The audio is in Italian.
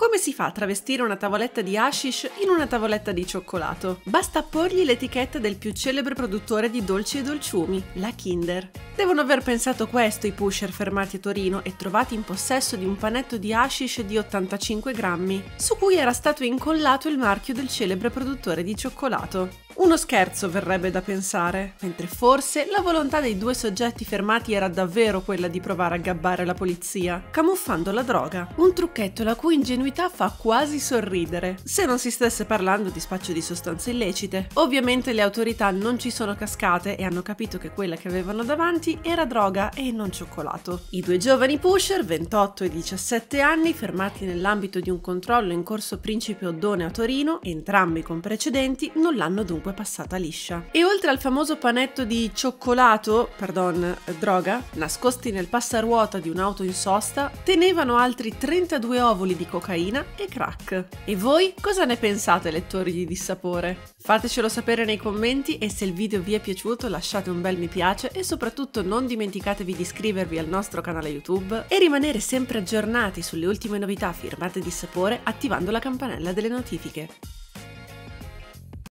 Come si fa a travestire una tavoletta di hashish in una tavoletta di cioccolato? Basta porgli l'etichetta del più celebre produttore di dolci e dolciumi, la Kinder. Devono aver pensato questo i pusher fermati a Torino e trovati in possesso di un panetto di hashish di 85 grammi, su cui era stato incollato il marchio del celebre produttore di cioccolato. Uno scherzo verrebbe da pensare, mentre forse la volontà dei due soggetti fermati era davvero quella di provare a gabbare la polizia, camuffando la droga. Un trucchetto la cui ingenuità fa quasi sorridere, se non si stesse parlando di spaccio di sostanze illecite. Ovviamente le autorità non ci sono cascate e hanno capito che quella che avevano davanti era droga e non cioccolato. I due giovani pusher, 28 e 17 anni, fermati nell'ambito di un controllo in corso Principe Oddone a Torino, entrambi con precedenti, non l'hanno dunque passata liscia. E oltre al famoso panetto di droga, nascosti nel passaruota di un'auto in sosta, tenevano altri 32 ovuli di cocaina e crack. E voi cosa ne pensate, lettori di Dissapore? Fatecelo sapere nei commenti e se il video vi è piaciuto lasciate un bel mi piace e soprattutto non dimenticatevi di iscrivervi al nostro canale YouTube e rimanere sempre aggiornati sulle ultime novità firmate Dissapore attivando la campanella delle notifiche.